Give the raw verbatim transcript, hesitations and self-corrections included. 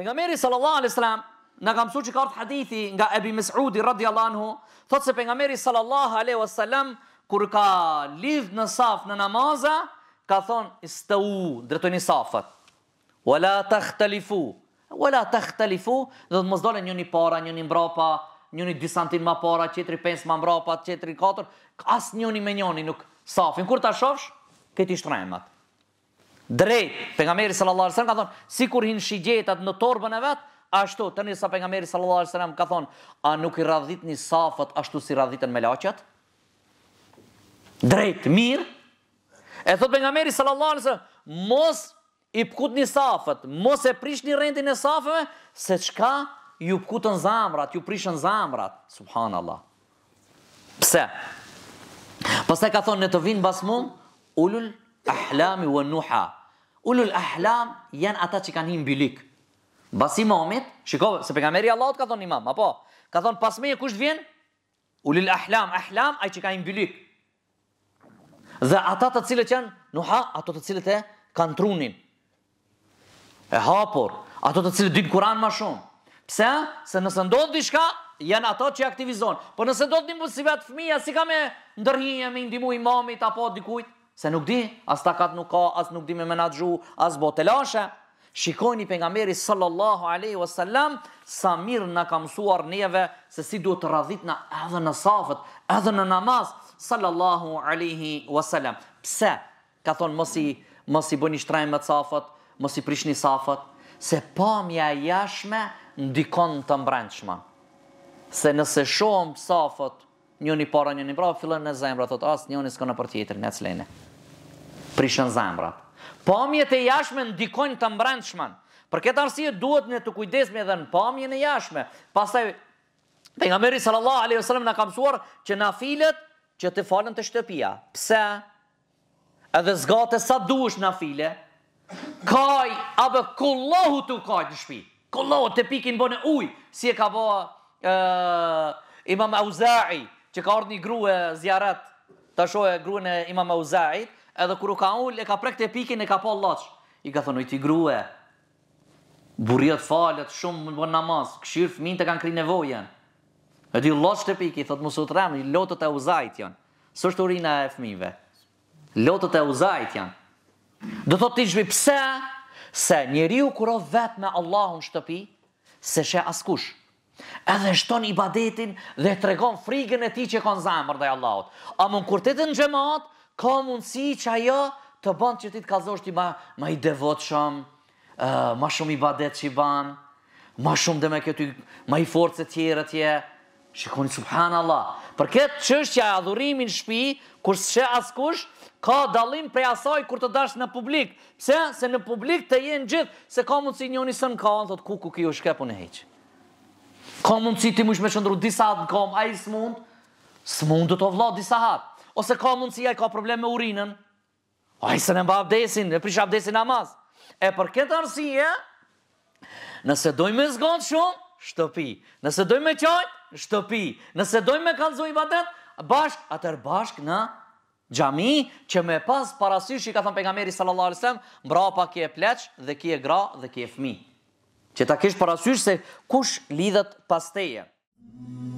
Pejgamberi sallallahu alaihi wasallam na ka mësuar që ka ardhur hadithi nga Ebi Mesudi radhiyallahu anhu, thotë se pejgamberi sallallahu alaihi wasallam kur ka lidh në saf në namaza, ka thonë istau, drejtojini safat. Wala takhtalifu. Wala takhtalifu, do të mos dalë njëri para, njëri mbrapa, njëri dy santim më para, tjetri pesë më mbrapa, tjetri katër, as njëri me njëri nuk safin. Kur ta shohsh, këti shtremat. Drejt, pejgamberi sallallahu alaihi wasallam ka thonë, sikur hin shigjetat në torbën e vet, ashtu tani sa pejgamberi sallallahu alaihi wasallam ka thonë, a nuk i radhitni safat ashtu si radhiten me laçat? Drejt, mirë. E thot pejgamberi sallallahu alaihi wasallam, mos i pkutni safat, mos e prishni rendin e safave, se çka ju pkutën zamrat, ju prishën zamrat. Subhanallah. Pse? Pastaj ka thonë, ne të vinë bas mund, ulul ahlami wa nuha. Ulul ahlam janë ata që kanë hyrë mbi lik. Bas imamit, shikoj se pejgamberi Allahut ka thonë imam, apo ka thonë pas meje kush vjen? Ulul ahlam, ahlam ai që ka hyrë mbi lik. Dhe ata të cilët janë nuha, ato të cilët e kanë trunin e hapur, ato të cilët dinë Kur'an më shumë. Pse? Se nëse ndodh diçka, janë ato që aktivizon. Po nëse do të ndihmoj si vet fëmia, si ka me ndërhije me ndihmu imamit apo dikujt, se nuk di, as takat nuk ka, as nuk di me menaxhu, as botelashe. Shikojni pejgamberi sallallahu alaihi wasallam sa mirë na ka mësuar neve se si duhet të radhitna edhe në safët, edhe në namaz, sallallahu alaihi wasallam. Pse? Ka thonë mos i mos i bëni shtrajm me safët, mos i prishni safët, se pamja e jashtme ndikon të brendshme. Se nëse shohim safët, njëri para njëri mbrapa, fillon në zemra, thot as njëri s'ka në për tjetrin, ec lene. Prishën zemrat. Pamjet e jashtme ndikojnë të brendshmën. Për këtë arsye duhet ne të kujdesemi edhe në pamjen e jashtme. Pastaj pejgamberi sallallahu alaihi wasallam na ka mësuar që nafilet që të falen të shtëpia. Pse? Edhe zgate sa duhesh nafile. Kaj apo kullahu tu kaj në shtëpi. Kullahu të pikin bën ujë, si e ka bë uh, Imam Auza'i, që ka ardhur një grua zjarat, ta shohë gruan e Imam Auza'it, edhe kur u ka ul, e ka prek të pikin e ka pa llaç. I ka thonë, ti grua, burriat falet shumë bën namaz, këshir fëmijët e kanë kri nevojën. E di llaç të piki, thot mos u tram, lotët e Auza'it janë. S'është urina e fëmijëve. Lotët e Auza'it janë. Do thot ti shpi pse? Se njeriu kur o vet me Allahun shtëpi, se she askush. Edhe shton ibadetin dhe tregon frikën e tij që ka në zemër ndaj Allahut. A mund kur të në xhamat, ka mundësi që ajo të bën që ti të kallëzosh ti ma, ma i devotshëm, uh, ma shumë ibadet që i ban, ma shumë dhe me këty, ma i forcë të tjera tje. Shikoni subhanallah. Për këtë çështja e adhurimin në shtëpi, kur s'she askush, ka dallim prej asaj kur të dash në publik. Pse? Se në publik të jenë gjithë, se ka mundësi njëri sën ka, thot ku ku kjo shkep unë heq. Ka mundësi ti mush me qëndru disa hatë në kom, a i s'mund, s'mund të të vla disa hatë. Ose ka mundësi a i ka problem me urinën, a i se në mba abdesin, e prish abdesin namaz. E për këtë arsye, nëse dojmë me zgonë shumë, shtëpi. Nëse dojmë me qajtë, shtëpi. Nëse dojmë me kallëzu ibadet, bashk, atër bashk në xhami, që me pas parasysh i ka thënë pejgamberi sallallahu alajhi wasallam, mbrapa ki e pleq dhe ki e gra dhe ki e fëmijë. Që ta kesh parasysh se kush lidhet pas teje.